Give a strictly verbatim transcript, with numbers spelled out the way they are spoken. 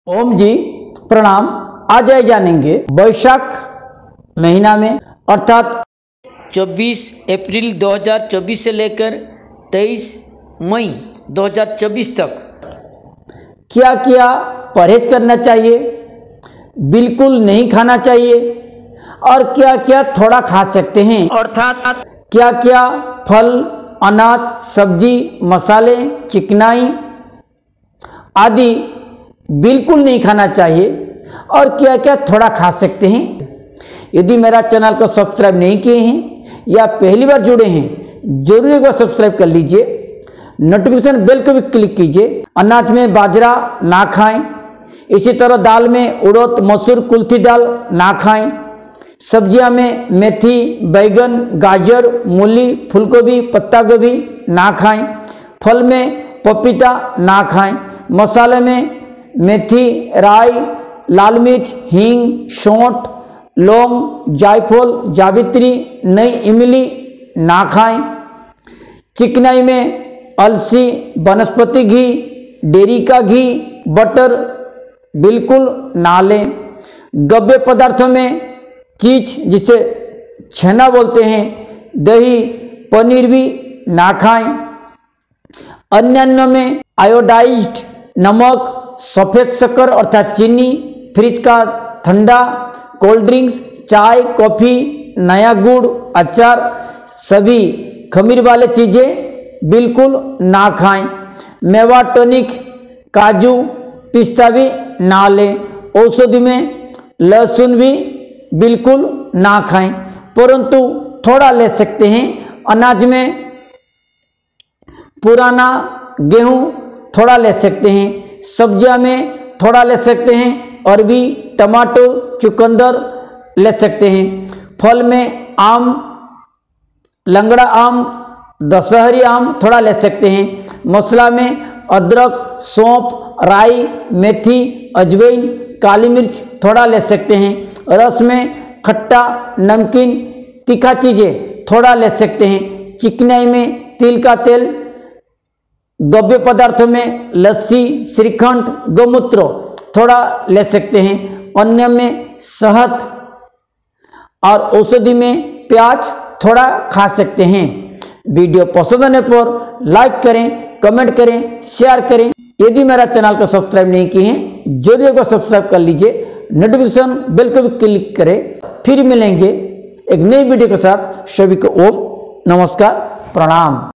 ओम जी प्रणाम। आज आए जानेंगे वैशाख महीना में अर्थात चौबीस अप्रैल दो हज़ार चौबीस से लेकर तेईस मई दो हज़ार चौबीस तक क्या क्या परहेज करना चाहिए, बिल्कुल नहीं खाना चाहिए और क्या क्या थोड़ा खा सकते हैं। अर्थात क्या क्या फल, अनाज, सब्जी, मसाले, चिकनाई आदि बिल्कुल नहीं खाना चाहिए और क्या क्या थोड़ा खा सकते हैं। यदि मेरा चैनल को सब्सक्राइब नहीं किए हैं या पहली बार जुड़े हैं, जरूर एक बार सब्सक्राइब कर लीजिए। नोटिफिकेशन बेल को भी क्लिक कीजिए। अनाज में बाजरा ना खाएं, इसी तरह दाल में उड़द, मसूर, कुल्थी दाल ना खाएं। सब्जियां में मेथी, बैगन, गाजर, मूली, फूलगोभी, पत्ता गोभी ना खाएं। फल में पपीता ना खाएं। मसाले में मेथी, राई, लाल मिर्च, हींग, सौंठ, लौंग, जायफल, जावित्री, नई इमली ना खाएं। चिकनाई में अलसी, वनस्पति घी, डेयरी का घी, बटर बिल्कुल ना लें। गब्बे पदार्थों में चीज जिसे छेना बोलते हैं, दही, पनीर भी ना खाएं। अन्य में आयोडाइज्ड नमक, सफ़ेद शक्कर अर्थात चीनी, फ्रिज का ठंडा, कोल्ड ड्रिंक्स, चाय, कॉफ़ी, नया गुड़, अचार सभी खमीर वाले चीज़ें बिल्कुल ना खाएं। मेवा, टॉनिक, काजू, पिस्ता भी ना लें। औषधि में लहसुन भी बिल्कुल ना खाएं, परंतु थोड़ा ले सकते हैं। अनाज में पुराना गेहूं थोड़ा ले सकते हैं। सब्जियां में थोड़ा ले सकते हैं। अरबी, टमाटर, चुकंदर ले सकते हैं। फल में आम, लंगड़ा आम, दशहरी आम थोड़ा ले सकते हैं। मसाला में अदरक, सौंफ, राई, मेथी, अजवाइन, काली मिर्च थोड़ा ले सकते हैं। रस में खट्टा, नमकीन, तीखा चीज़ें थोड़ा ले सकते हैं। चिकनाई में तिल का तेल, गब्बे पदार्थों में लस्सी, श्रीखंड, गौमूत्र थोड़ा ले सकते हैं। अन्य में शहद और औषधि में प्याज थोड़ा खा सकते हैं। वीडियो पसंद आने पर लाइक करें, कमेंट करें, शेयर करें। यदि मेरा चैनल को सब्सक्राइब नहीं किए हैं, जरूर एक बार सब्सक्राइब कर लीजिए। नोटिफिकेशन बेल को भी क्लिक करें। फिर मिलेंगे एक नई वीडियो के साथ। सभी को ओम नमस्कार, प्रणाम।